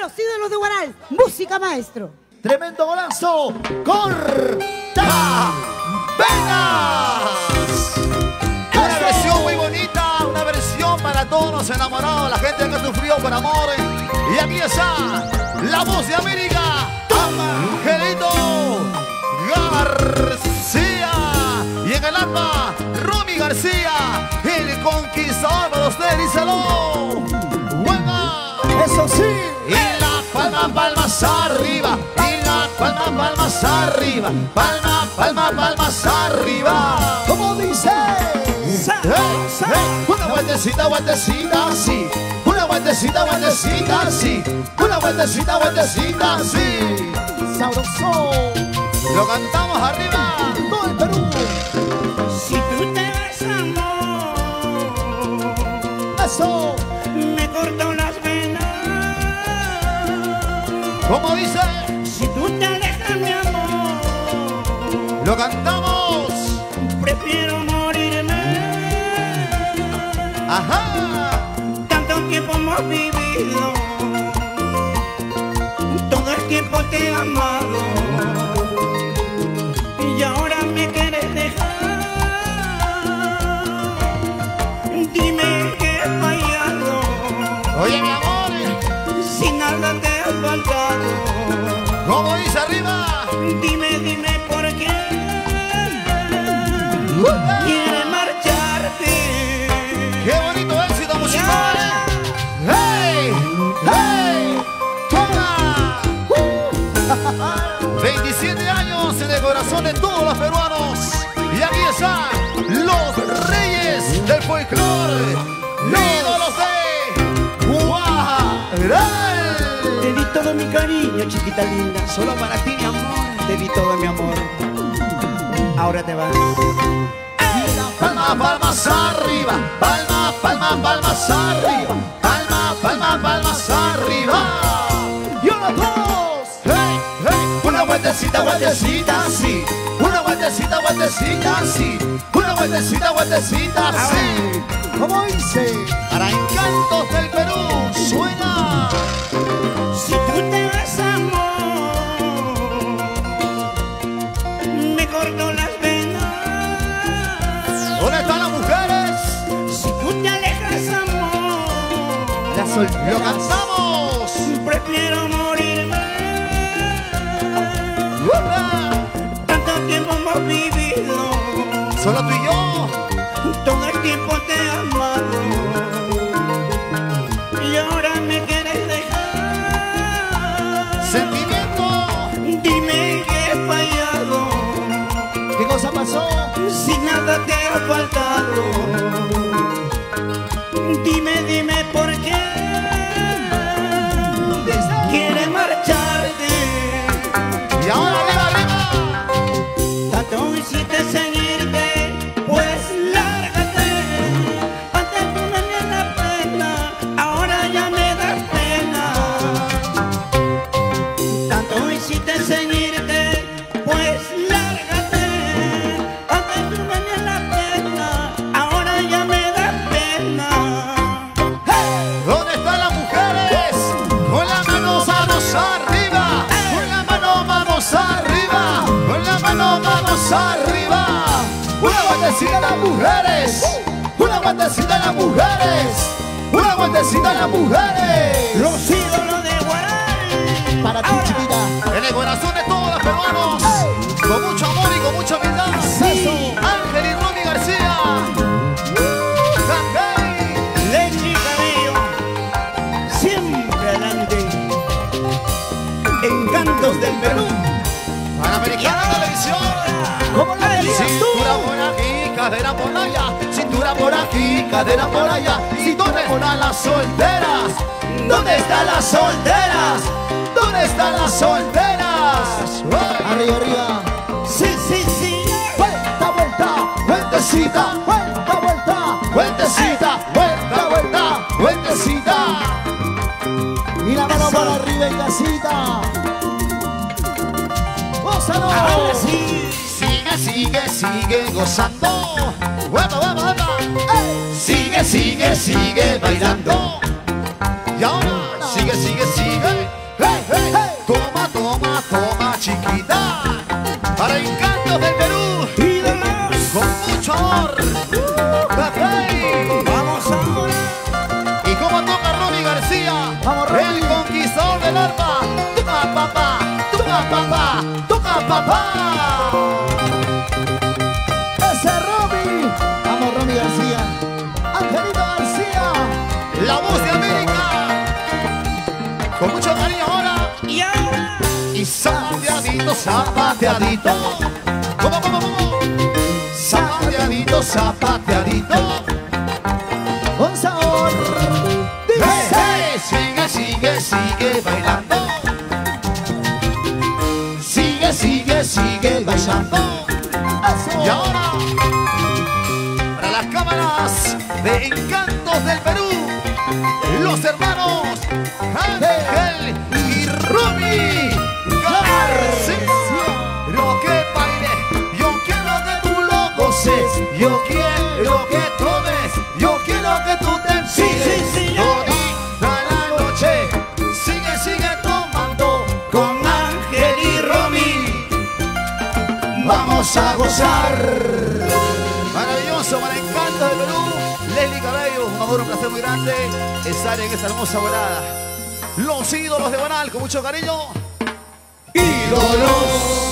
los ídolos de Huaral. Música, maestro. Tremendo golazo. Corta Venas. Una versión muy bonita, una versión para todos los enamorados, la gente que sufrió por amor. Y aquí está la voz de América, Angelito García. Y en el alma, Romy García, el conquistador para usted, díselo. Buena. Eso sí. Y la palma, palmas arriba. Y la palma, palmas arriba. Palma, palma, palmas arriba. ¿Cómo dice? Una vueltecita, vueltecita, sí. Una vueltecita, vueltecita, sí. Una vueltecita, vueltecita, sí. Sabroso. Lo cantamos arriba. Todo el Perú. Si tú te ves, amor, Eso. me corto las venas. ¿Cómo dice? Si tú te alejas, mi amor, Lo cantamos. prefiero morirme. Ajá. Tanto tiempo hemos vivido, todo el tiempo te he amado, y ahora me quieres dejar. Dime que he fallado, Oye, mi amor. si nada te ha faltado. ¿Cómo dice arriba? Dime por qué quieres marcharte. ¡Qué bonito éxito musical! ¡Hey! ¡Hey! ¡Toma! 27 años en el corazón de todos los peruanos. Y aquí están los reyes del folclore, los ídolos de Huaral. Te di todo mi cariño, chiquita linda. Solo para ti, mi amor. Te di todo mi amor. Ahora te vas. Palma, palmas arriba. Palma, palma, palmas arriba. Palma, palma, palmas arriba. Y una dos. Hey, hey. Una vueltecita, vueltecita, sí. Una vueltecita, vueltecita, sí. Una vueltecita, vueltecita, sí. ¿Cómo dice? Para encantos del Perú suena. Si tú te vas, amor, me corto las venas. ¿Dónde están las mujeres? Si tú te alejas, amor, Las solteras. Lo cantamos. prefiero morirme. Tanto tiempo hemos vivido, Solo tú y yo. todo el tiempo te he amado, y ahora me quieres dejar. Sentimiento. Dime que he fallado, ¿Qué cosa pasó? si nada te ha faltado. Dime por qué quieres marcharte. Y ahora arriba, arriba. Tanto hiciste seguirte, pues lárgate. Antes tú me das la pena, ahora ya me das pena. Tanto hiciste seguirte, pues lárgate. Antes tú me das la pena, ahora ya me das pena. ¿Dónde están las mujeres? Con la mano manos arriba. Con la mano manos arriba. Con la mano manos arriba. Una vueltecita a las mujeres. Una vueltecita a las mujeres. Una vueltecita a las mujeres. Los ídolos de Huaral. Para ti, chiquita. En el corazón de todos los peruanos. Con mucho amor y con mucha humildad. Eso. Ángel y Romy García. Hey. Lenny Cabello, siempre adelante. Encantos del Perú. Panamericana Televisión. ¿Cómo la verías tú? Cintura por aquí, cadera por allá. Cintura por aquí, cadera por allá. ¿Y dónde están las solteras? ¿Dónde están las solteras? ¿Dónde están las solteras? Arriba, arriba. Sí. Vuelta, vuelta. Vueltecita, Vuelta, vuelta. vueltecita, vuelta, vuelta, vueltecita. Y la mano para arriba en casita. ¡Gózalo! Ahora sí. Sigue gozando. ¡Hueva! Sigue bailando. Y ahora sigue. chiquita. Para Encantos del Perú, ídolos. con mucho amor. Vamos ahora. Y como toca Romy García, Vamos, Romy. el conquistador del arpa. Toca papá, toca papá, toca papá. Ese Romy. Vamos, Romy García. Angelito García. La voz de América. Con mucho cariño ahora. Y ahora. Y zapateadito, zapateadito. ¿Cómo? Zapateadito, zapateadito. Con sabor. Hey, hey, sigue, sigue, sigue bailando. Sigue, sigue, sigue bailando. Eso. Y ahora, para las cámaras de Encantos del Perú, los hermanos Ángel y Romy García. Quiero que baile, yo quiero que tú lo goces, yo quiero que tomes, yo quiero que tú te enfiles. sí, Todita la noche, sigue tomando con Ángel y Romy. Vamos a gozar. Maravilloso, para Encantos del Perú, Leslie Cabello, un amor, un placer muy grande estar en esta hermosa volada. Los ídolos de Banal, con mucho cariño. Ídolos.